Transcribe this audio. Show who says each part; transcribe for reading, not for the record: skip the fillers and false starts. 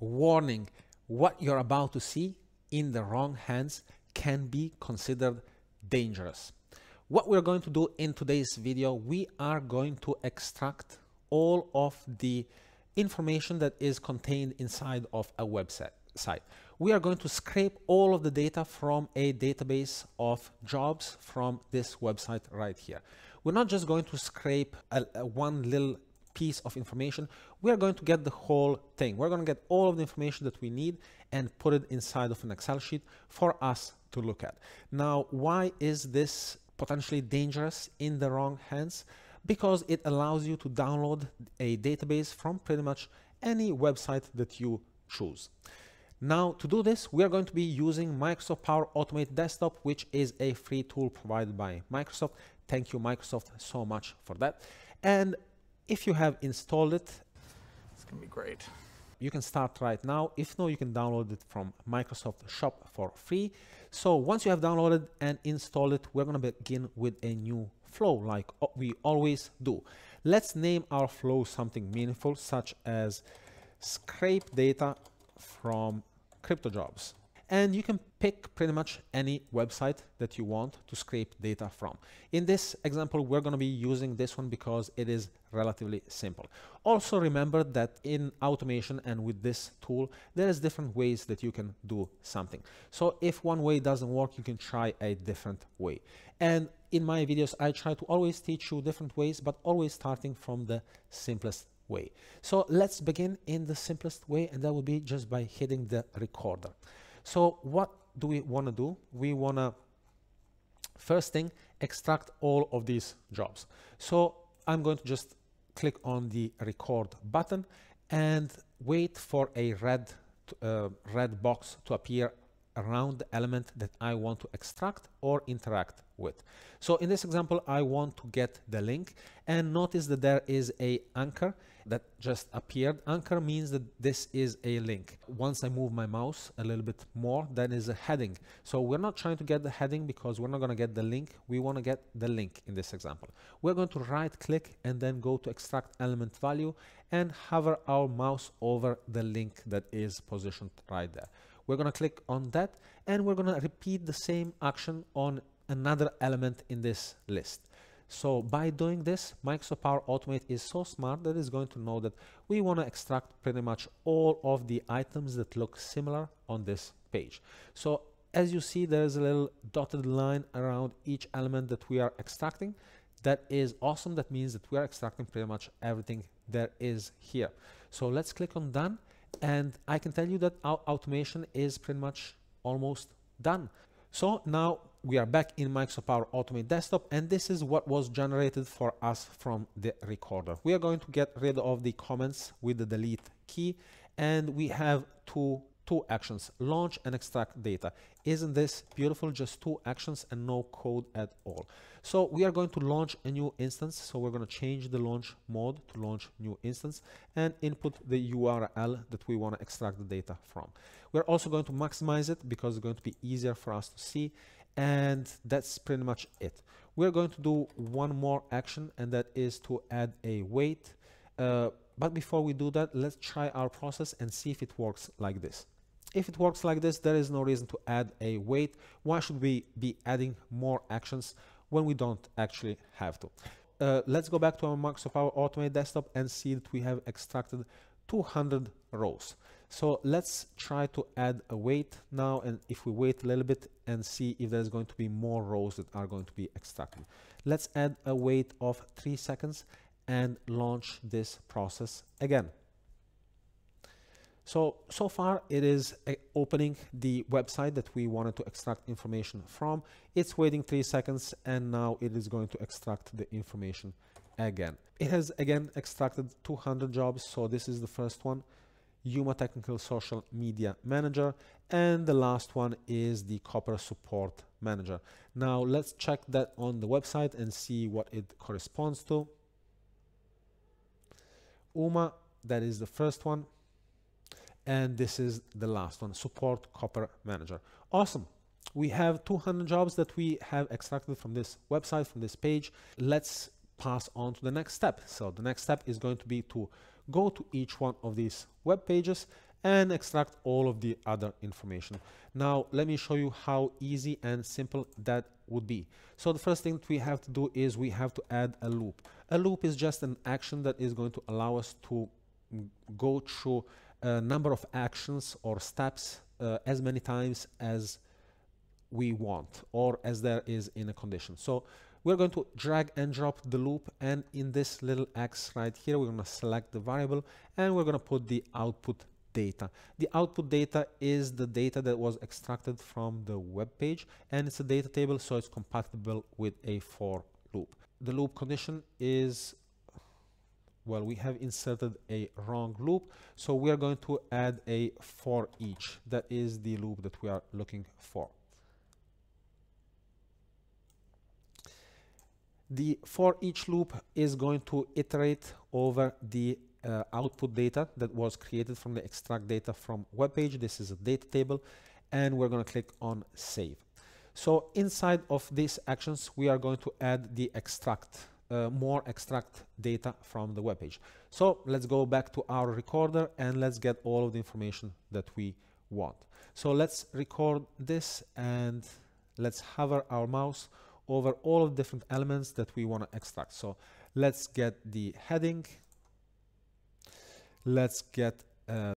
Speaker 1: Warning, what you're about to see in the wrong hands can be considered dangerous. What we're going to do in today's video, we are going to extract all of the information that is contained inside of a website. We are going to scrape all of the data from a database of jobs from this website right here. We're not just going to scrape one little piece of information. We are going to get the whole thing. We're going to get all of the information that we need and put it inside of an Excel sheet for us to look at. Now, why is this potentially dangerous in the wrong hands? Because it allows you to download a database from pretty much any website that you choose. Now, to do this, we are going to be using Microsoft Power Automate Desktop, which is a free tool provided by Microsoft. Thank you, Microsoft, so much for that. And if you have installed it,
Speaker 2: it's going to be great.
Speaker 1: You can start right now. If no, you can download it from Microsoft Shop for free. So once you have downloaded and installed it, we're going to begin with a new flow like we always do. Let's name our flow something meaningful, such as scrape data from crypto jobs. And you can pick pretty much any website that you want to scrape data from. In this example, we're going to be using this one because it is relatively simple. Also remember that in automation and with this tool, there is different ways that you can do something. So if one way doesn't work, you can try a different way. And in my videos, I try to always teach you different ways, but always starting from the simplest way. So let's begin in the simplest way, and that will be just by hitting the recorder. So what do we want to do? We want to, first thing, extract all of these jobs. So I'm going to just click on the record button and wait for a red box to appear around the element that I want to extract or interact with. So in this example, I want to get the link, and notice that there is a anchor that just appeared. Anchor means that this is a link. Once I move my mouse a little bit more, that is a heading. So we're not trying to get the heading because we're not going to get the link. We want to get the link in this example. We're going to right click and then go to extract element value and hover our mouse over the link that is positioned right there. We're going to click on that, and we're going to repeat the same action on another element in this list. So by doing this, Microsoft Power Automate is so smart that it's going to know that we want to extract pretty much all of the items that look similar on this page. So as you see, there's a little dotted line around each element that we are extracting. That is awesome. That means that we are extracting pretty much everything there is here. So let's click on done. And I can tell you that our automation is pretty much almost done. So now we are back in Microsoft Power Automate Desktop, and this is what was generated for us from the recorder. We are going to get rid of the comments with the delete key, and we have two actions, launch and extract data. Isn't this beautiful? Just two actions and no code at all. So we are going to launch a new instance. So we're going to change the launch mode to launch new instance and input the URL that we want to extract the data from. We're also going to maximize it because it's going to be easier for us to see. And that's pretty much it. We're going to do one more action, and that is to add a wait. But before we do that, let's try our process and see if it works like this. If it works like this, there is no reason to add a wait. Why should we be adding more actions when we don't actually have to? Let's go back to our Microsoft Power Automate Desktop and see that we have extracted 200 rows. So let's try to add a wait now, and if we wait a little bit and see if there's going to be more rows that are going to be extracted. Let's add a wait of 3 seconds and launch this process again. So far it is opening the website that we wanted to extract information from. It's waiting 3 seconds, and now it is going to extract the information again. It has again extracted 200 jobs. So this is the first one, Yuma Technical Social Media Manager, and the last one is the Copper Support Manager. Now let's check that on the website and see what it corresponds to. Uma, that is the first one. And this is the last one, Support Copper Manager. Awesome. We have 200 jobs that we have extracted from this website, from this page. Let's pass on to the next step. So the next step is going to be to go to each one of these web pages and extract all of the other information. Now, let me show you how easy and simple that would be. So the first thing that we have to do is we have to add a loop. A loop is just an action that is going to allow us to go through a number of actions or steps as many times as we want or as there is in a condition. So we're going to drag and drop the loop, and in this little X right here, we're going to select the variable and we're going to put the output data. The output data is the data that was extracted from the web page, and it's a data table, so it's compatible with a for loop. The loop condition is, well, we have inserted a wrong loop, so we are going to add a for each. That is the loop that we are looking for. The for each loop is going to iterate over the output data that was created from the extract data from web page. This is a data table, and we're going to click on save. So inside of these actions, we are going to add the extract, more extract data from the web page. So let's go back to our recorder and let's get all of the information that we want. So let's record this and let's hover our mouse over all of the different elements that we want to extract. So let's get the heading. Let's get